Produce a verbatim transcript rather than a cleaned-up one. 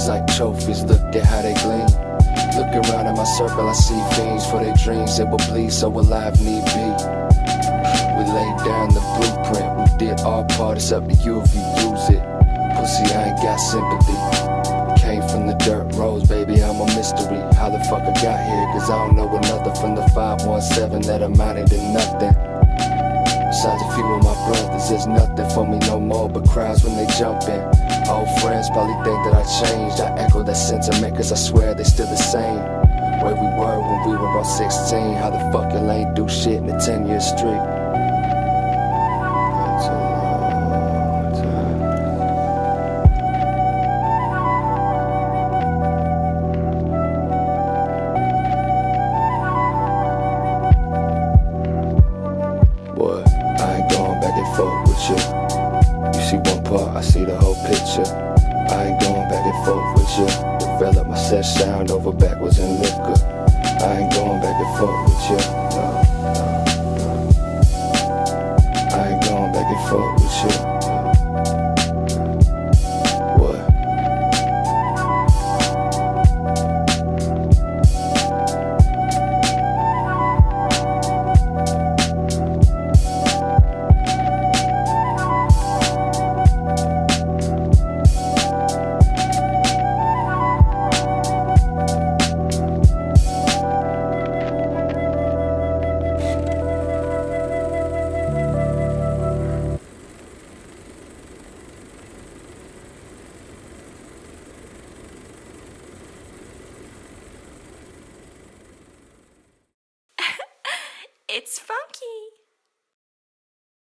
Dreams like trophies, look at how they gleam. Look around in my circle, I see fiends for their dreams. It will bleed, so alive need be. We laid down the blueprint, we did our part, it's up to you if you use it. Pussy, I ain't got sympathy. Came from the dirt roads, baby, I'm a mystery. How the fuck I got here, cause I don't know another from the five one seven that amounted to nothing. Besides a few of my brothers, there's nothing for me no more but crowds when they jump in. Old friends probably think that I changed. I echo that sentiment cause I swear they still the same. Where we were when we were all sixteen. How the fuck you ain't do shit in a ten year streak. That's a long time. Boy, I ain't going back and forth with you. You see one part, I see the whole picture. I ain't going back and forth with you. Develop my set sound over backwards and liquor. I ain't going back and forth with you. No, no, no. I ain't going back and forth with you. What? It's funky.